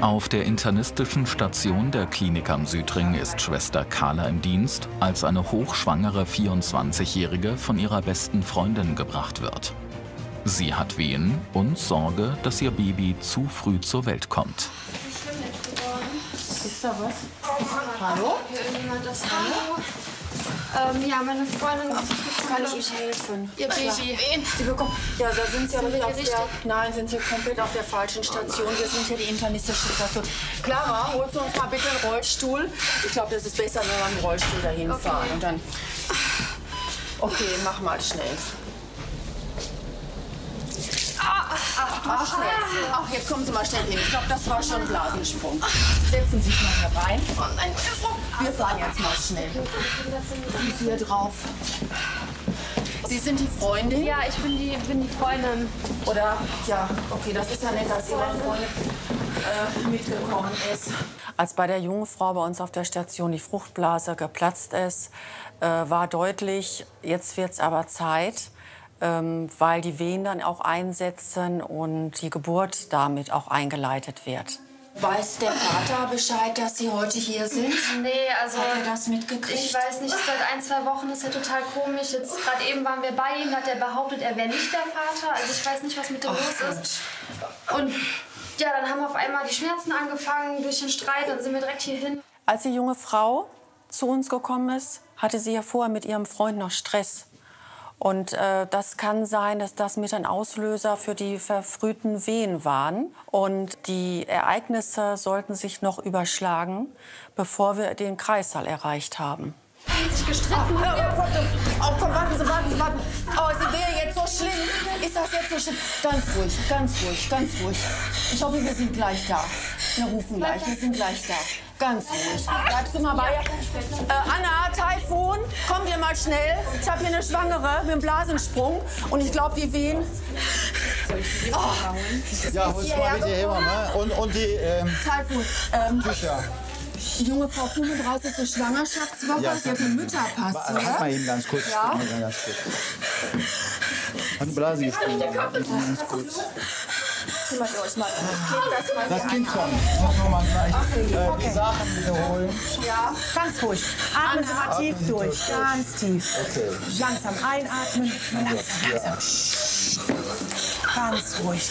Auf der internistischen Station der Klinik am Südring ist Schwester Carla im Dienst, als eine hochschwangere 24-Jährige von ihrer besten Freundin gebracht wird. Sie hat Wehen und Sorge, dass ihr Baby zu früh zur Welt kommt. Ist da was? Hallo? Irgendjemand das Hallo? Ja, meine Freundin. Kann ich Ihnen helfen? Ihr Baby. Sie bekommen. Ja, da sind Sie aber nicht auf der. Nein, sind Sie komplett auf der falschen Station. Wir sind hier die internistische Station. Clara, holst du uns mal bitte einen Rollstuhl? Ich glaube, das ist besser, wenn wir mit dem Rollstuhl dahin fahren. Und dann. Okay, mach mal schnell. Ach, jetzt kommen Sie mal schnell hin. Ich glaube, das war schon ein Blasensprung. Setzen Sie sich mal hier rein. Wir fahren jetzt mal schnell. Sie hier drauf. Sie sind die Freundin? Ja, ich bin die Freundin. Oder, ja, okay, das ist ja nett, dass Ihre Freundin mitgekommen ist. Als bei der jungen Frau bei uns auf der Station die Fruchtblase geplatzt ist, war deutlich, jetzt wird es aber Zeit, weil die Wehen dann auch einsetzen und die Geburt damit auch eingeleitet wird. Weiß der Vater Bescheid, dass Sie heute hier sind? Nee, also. Hat er das mitgekriegt? Ich weiß nicht, seit 1, 2 Wochen ist er total komisch. Jetzt gerade eben waren wir bei ihm, hat er behauptet, er wäre nicht der Vater. Also ich weiß nicht, was mit dem los ist. Und ja, dann haben auf einmal die Schmerzen angefangen durch den Streit, dann sind wir direkt hierhin. Als die junge Frau zu uns gekommen ist, hatte sie ja vorher mit ihrem Freund noch Stress. Und das kann sein, dass das mit ein Auslöser für die verfrühten Wehen waren. Und die Ereignisse sollten sich noch überschlagen, bevor wir den Kreissaal erreicht haben. Sich gestritten. Komm, warten Sie. Oh, sind wir jetzt so schlimm? Ist das jetzt so schlimm? Ganz ruhig. Ich hoffe, wir sind gleich da. Wir rufen gleich, wir sind gleich da. Ganz ruhig. Bleibst du mal bei? Anna, Taifun, kommt ihr mal schnell. Ich habe hier eine Schwangere mit einem Blasensprung. Und ich glaube, die Wehen. Ja, holst mal bitte her, ne? Und die Taifun, Tücher. die junge Frau 35. Schwangerschaftswoche, Ja, sie hat einen Mütterpass. Halt mal eben ganz kurz. Ja? Hat die Blase gesprungen. Ganz gut. Kümmert ihr euch mal. Das Kind kommt. Ich muss noch mal gleich die Sachen wiederholen. Ja. Ganz ruhig. Atmen Sie mal tief durch. Ganz tief. Okay. Langsam einatmen. Langsam. Ganz ruhig.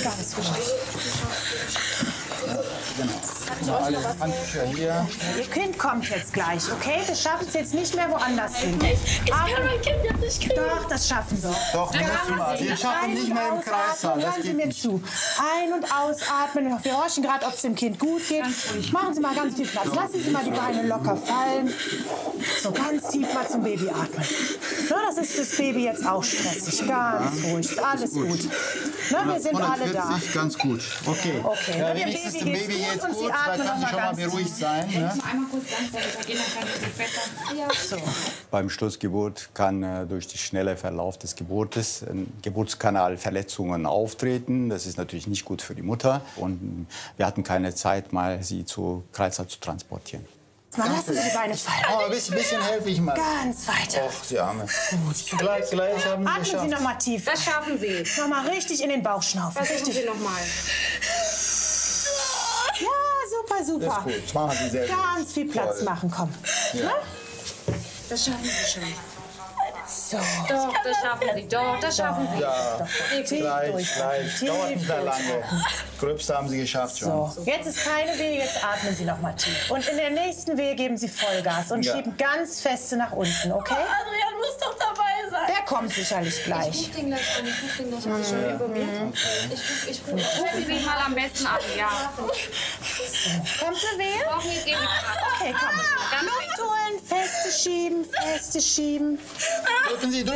Genau. Alle Handtücher hier. Ihr Kind kommt jetzt gleich, okay? Das schaffen Sie jetzt nicht mehr woanders hin. Ich kann mein Kind jetzt nicht kriegen. Doch, das schaffen Sie. Doch, wir müssen mal. Wir schaffen nicht mehr im Kreissaal. Das Hören Sie geht mir nicht. zu. Ein- und ausatmen. Wir horchen gerade, ob es dem Kind gut geht. Machen Sie mal ganz viel Platz. Lassen Sie mal die Beine locker fallen. So ganz tief mal zum Baby atmen. Na, das ist fürs Baby jetzt auch stressig. Ganz ruhig. Ist alles gut. Na, wir sind alle da. 140, ganz gut. Okay. Okay. Ja, Dem wenigstens dem geht's Baby jetzt und gut. Sie Da atmen kann sie noch schon mal mal ganz beruhigt sein. Ne? Einmal kurz ganz gehen, dann kann es besser. So. Beim Sturzgeburt kann durch den schnellen Verlauf des Geburtes Geburtskanalverletzungen auftreten. Das ist natürlich nicht gut für die Mutter. Und wir hatten keine Zeit, mal sie zu Kreissaal zu transportieren. Mal lassen Sie die Beine fallen. Oh, ein bisschen helfe ich mal. Ganz weiter. Och, die Arme. Gleich haben wir Atmen Sie geschafft. noch mal tief. Das schaffen Sie. Noch mal richtig in den Bauch schnaufen. Versuchen Sie noch mal. Ja, super. Das ist gut. Das machen Sie sehr gut. Ganz viel Platz Toll. machen, komm. Ja. Das schaffen Sie schon. So. Doch, das schaffen Sie. Doch, das schaffen Sie. Ja, Tief gleich. durchatmen. Dauert nicht mehr Tief lange. Gröbste haben Sie geschafft schon. So. Jetzt ist keine Wehe, jetzt atmen Sie noch mal tief. Und in der nächsten Wehe geben Sie Vollgas und Ja. schieben ganz feste nach unten, okay? Adrian muss doch dabei sein. Der kommt sicherlich Ich gleich. ruf den gleich an. Hat sich schon informiert. Ich ruf Rufen Sie mal am besten ab, ja. Kommt eine Wehe? Brauchen jetzt Ihre Okay, komm. Luft holen, feste schieben. Drücken Sie.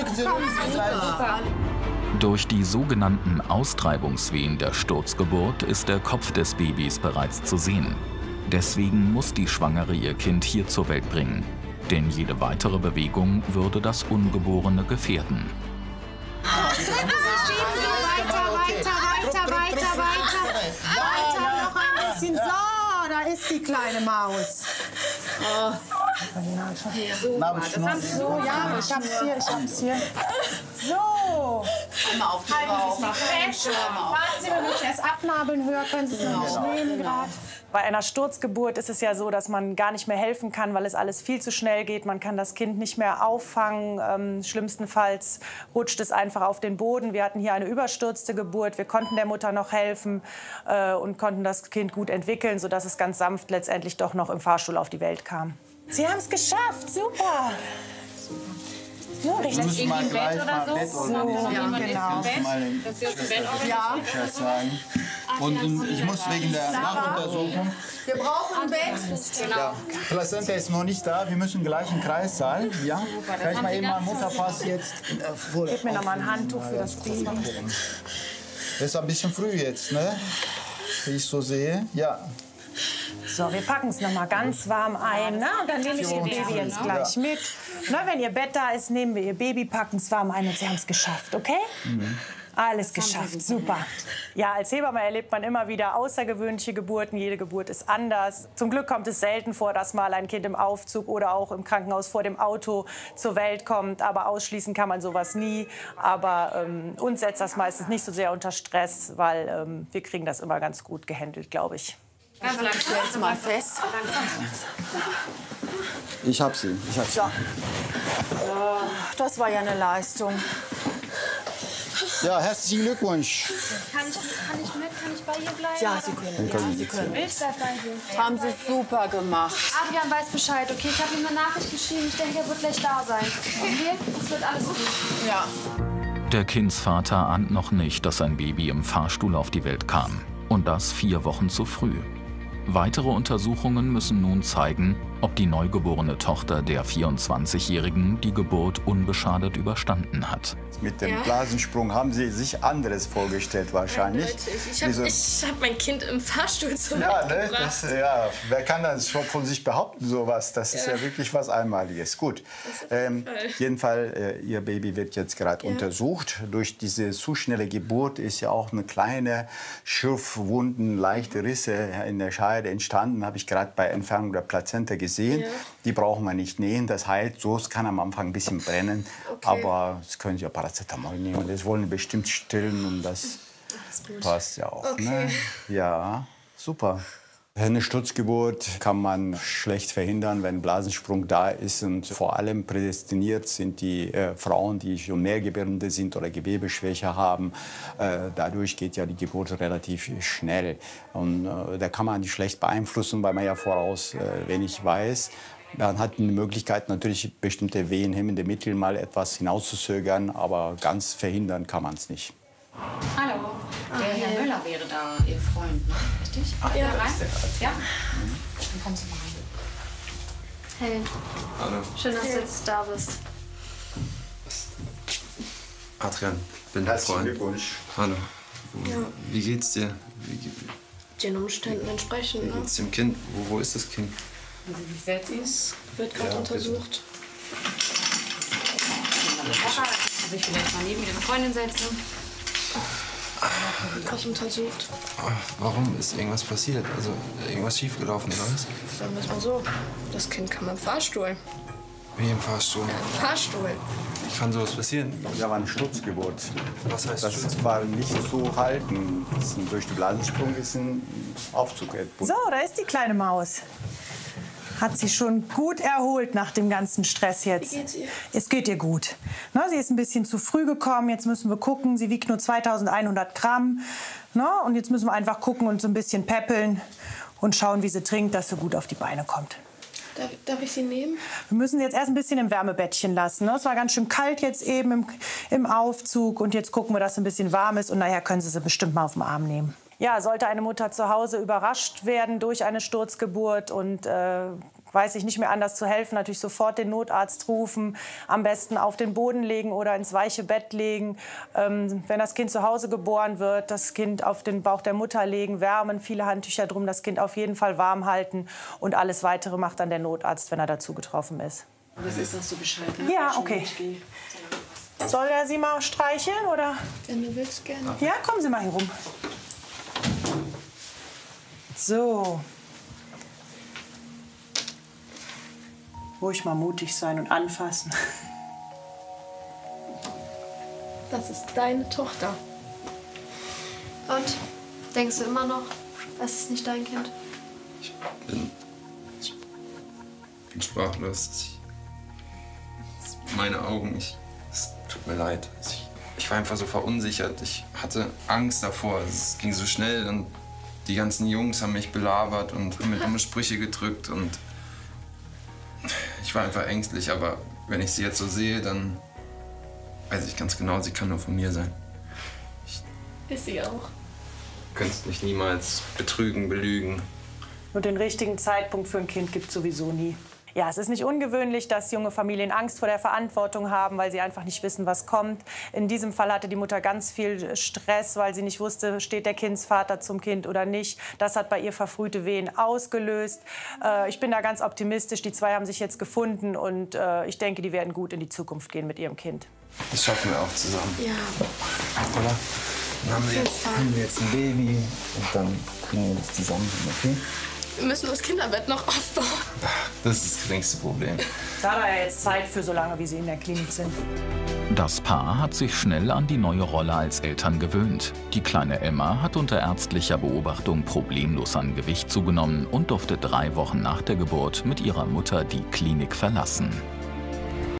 Durch die sogenannten Austreibungswehen der Sturzgeburt ist der Kopf des Babys bereits zu sehen. Deswegen muss die Schwangere ihr Kind hier zur Welt bringen. Denn jede weitere Bewegung würde das Ungeborene gefährden. Weiter noch ein bisschen. So, da ist die kleine Maus. So, ja, ich hab's hier. So. Einmal auf die Bauch. Warten Sie, wenn ich erst abnabeln höre, können Sie es noch nicht nehmen gerade. Bei einer Sturzgeburt ist es ja so, dass man gar nicht mehr helfen kann, weil es alles viel zu schnell geht. Man kann das Kind nicht mehr auffangen. Schlimmstenfalls rutscht es einfach auf den Boden. Wir hatten hier eine überstürzte Geburt. Wir konnten der Mutter noch helfen und konnten das Kind gut entwickeln, sodass es ganz sanft letztendlich doch noch im Fahrstuhl auf die Welt kam. Sie haben es geschafft, super. So, richtig. müssen mal gleich mal Bett So, ja, genau. Dass Sie aus dem Bett Bescheid sagen. Und ich muss wegen der Nachuntersuchung. Wir brauchen ein Bett. Ja, Plazenta ist noch nicht da. Wir müssen gleich im Kreissaal. Ja, kann ich mal eben mal Mutterpass jetzt. Gib mir noch mal ein Handtuch für das Baby. Das ist ein bisschen früh jetzt, ne? Wie ich so sehe. Ja. So, wir packen es noch mal ganz warm ein. Ne? Und dann nehme ich Ihr Baby jetzt gleich mit. Na, wenn Ihr Bett da ist, nehmen wir Ihr Baby, packen es warm ein und Sie haben es geschafft, okay? Alles geschafft, super. Ja, als Hebamme erlebt man immer wieder außergewöhnliche Geburten. Jede Geburt ist anders. Zum Glück kommt es selten vor, dass mal ein Kind im Aufzug oder auch im Krankenhaus vor dem Auto zur Welt kommt. Aber ausschließen kann man sowas nie. Aber uns setzt das meistens nicht so sehr unter Stress, weil wir kriegen das immer ganz gut gehandelt, glaube ich. Ganz langsam. Jetzt mal fest. Ich hab sie. So. Das war ja eine Leistung. Ja, herzlichen Glückwunsch. Kann ich mit? Kann ich bei ihr bleiben? Ja, Sie können. Ja, Sie können. Ich bleib bei ihr. Haben Sie super gemacht. Adrian weiß Bescheid, okay? Ich habe ihm eine Nachricht geschrieben. Ich denke, er wird gleich da sein. Okay? Es wird alles gut. Ja. Der Kindsvater ahnt noch nicht, dass sein Baby im Fahrstuhl auf die Welt kam. Und das 4 Wochen zu früh. Weitere Untersuchungen müssen nun zeigen, ob die neugeborene Tochter der 24-Jährigen die Geburt unbeschadet überstanden hat. Mit dem Blasensprung haben Sie sich anderes vorgestellt wahrscheinlich. Ich hab mein Kind im Fahrstuhl Ja, ne? Wer kann das schon von sich behaupten, sowas? Das ist ja wirklich was Einmaliges. Gut. Jedenfalls, Ihr Baby wird jetzt gerade untersucht. Durch diese zu schnelle Geburt ist ja auch eine kleine Schürfwunden, leichte Risse in der Scheide entstanden. Habe ich gerade bei Entfernung der Plazenta gesehen. Die brauchen wir nicht nähen. Das heilt so. Es kann am Anfang ein bisschen brennen. Aber das können Sie ja Paracetamol nehmen. Das wollen wir bestimmt stillen und das passt ja auch. Ne? Ja, super. Eine Sturzgeburt kann man schlecht verhindern, wenn Blasensprung da ist. Und vor allem prädestiniert sind die Frauen, die schon Mehrgebärende sind oder Gewebeschwäche haben. Dadurch geht ja die Geburt relativ schnell. Und da kann man die schlecht beeinflussen, weil man ja voraus wenig weiß. Man hat eine Möglichkeit, natürlich bestimmte wehenhemmende Mittel mal etwas hinauszuzögern, aber ganz verhindern kann man es nicht. Hallo. Der Herr Müller wäre da, Ihr Freund, ne? Richtig? Ja. Rein? Ja? Dann kommen Sie mal rein. Hey. Hallo. Schön, dass du jetzt da bist. Adrian, bin dein Herzlichen Freund. Glückwunsch. Hallo. Wie geht's dir? Den Umständen entsprechend. Wie geht's dem Kind? Wo ist das Kind? Sie setzen. Wird gerade untersucht. Also ich vielleicht mal neben Ihre Freundin setzen. Wird untersucht. Warum? Ist irgendwas passiert? Also irgendwas schiefgelaufen oder was? Sagen wir es mal so. Das Kind kam im Fahrstuhl. Wie im Fahrstuhl. Im Fahrstuhl. Wie kann sowas passieren? Ja, war eine Sturzgeburt. Was heißt Das Sturz? war nicht zu halten. Durch den Blasensprung ist ein Aufzug. So, da ist die kleine Maus. Hat sie schon gut erholt nach dem ganzen Stress jetzt. Wie geht's ihr? Es geht ihr gut. Na, sie ist ein bisschen zu früh gekommen. Jetzt müssen wir gucken. Sie wiegt nur 2100 Gramm. Na, und jetzt müssen wir einfach gucken und so ein bisschen peppeln und schauen, wie sie trinkt, dass sie gut auf die Beine kommt. Darf ich sie nehmen? Wir müssen sie jetzt erst ein bisschen im Wärmebettchen lassen. Ne? Es war ganz schön kalt jetzt eben im Aufzug. Und jetzt gucken wir, dass es ein bisschen warm ist. Und nachher können Sie sie bestimmt mal auf den Arm nehmen. Ja, sollte eine Mutter zu Hause überrascht werden durch eine Sturzgeburt und weiß ich nicht mehr anders zu helfen, natürlich sofort den Notarzt rufen, am besten auf den Boden legen oder ins weiche Bett legen. Wenn das Kind zu Hause geboren wird, das Kind auf den Bauch der Mutter legen, wärmen, viele Handtücher drum, das Kind auf jeden Fall warm halten und alles Weitere macht dann der Notarzt, wenn er dazu getroffen ist. Das ist, dass du Bescheid, ne? Ja, okay. Soll er Sie mal streicheln, oder? Wenn du willst, gerne. Ja, kommen Sie mal hier rum. So. Ruhig mal mutig sein und anfassen. Das ist deine Tochter. Und? Denkst du immer noch, es ist nicht dein Kind? Ich bin sprachlos. Meine Augen, es tut mir leid. Ich war einfach so verunsichert. Ich hatte Angst davor. Es ging so schnell und die ganzen Jungs haben mich belabert und mir dumme Sprüche gedrückt. Und ich war einfach ängstlich. Aber wenn ich sie jetzt so sehe, dann weiß ich ganz genau, sie kann nur von mir sein. Ist sie auch. Du könntest mich niemals betrügen, belügen. Und den richtigen Zeitpunkt für ein Kind gibt es sowieso nie. Ja, es ist nicht ungewöhnlich, dass junge Familien Angst vor der Verantwortung haben, weil sie einfach nicht wissen, was kommt. In diesem Fall hatte die Mutter ganz viel Stress, weil sie nicht wusste, steht der Kindsvater zum Kind oder nicht. Das hat bei ihr verfrühte Wehen ausgelöst. Ich bin da ganz optimistisch. Die zwei haben sich jetzt gefunden und ich denke, die werden gut in die Zukunft gehen mit ihrem Kind. Das schaffen wir auch zusammen. Ja. Oder? Dann haben wir jetzt ein Baby und dann kriegen wir das zusammen, okay? Wir müssen das Kinderbett noch aufbauen. Das ist das geringste Problem. Da hat er ja jetzt Zeit für so lange, wie sie in der Klinik sind. Das Paar hat sich schnell an die neue Rolle als Eltern gewöhnt. Die kleine Emma hat unter ärztlicher Beobachtung problemlos an Gewicht zugenommen und durfte 3 Wochen nach der Geburt mit ihrer Mutter die Klinik verlassen.